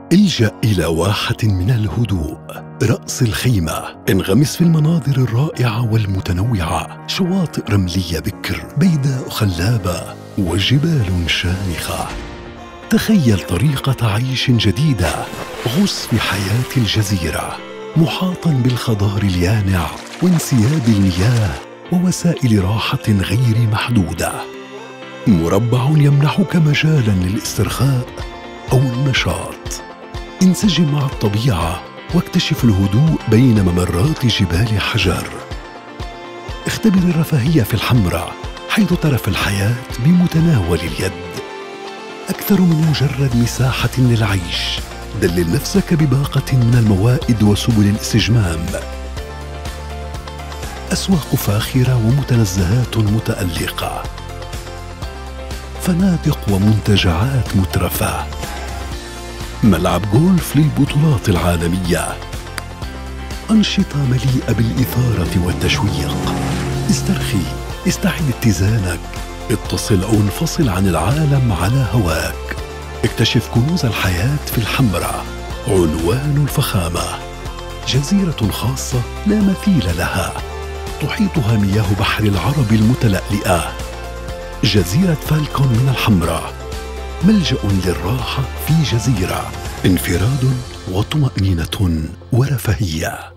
الجأ إلى واحة من الهدوء، رأس الخيمة، انغمس في المناظر الرائعة والمتنوعة، شواطئ رملية بكر، بيداء خلابة، وجبال شامخة. تخيل طريقة عيش جديدة، غص في حياة الجزيرة، محاطاً بالخضار اليانع وانسياب المياه ووسائل راحة غير محدودة. مربع يمنحك مجالاً للاسترخاء أو النشاط. انسجم مع الطبيعة واكتشف الهدوء بين ممرات جبال حجر. اختبر الرفاهية في الحمراء، حيث ترف الحياة بمتناول اليد. أكثر من مجرد مساحة للعيش، دلل نفسك بباقة من الموائد وسبل الاستجمام. أسواق فاخرة ومتنزهات متألقة، فنادق ومنتجعات مترفة، ملعب جولف للبطولات العالمية، أنشطة مليئة بالإثارة والتشويق. استرخي، استعد اتزانك، اتصل أو انفصل عن العالم على هواك. اكتشف كنوز الحياة في الحمراء، عنوان الفخامة، جزيرة خاصة لا مثيل لها، تحيطها مياه بحر العرب المتلألئة. جزيرة فالكون من الحمراء، ملجأ للراحة في جزيرة، انفراد وطمأنينة ورفاهية.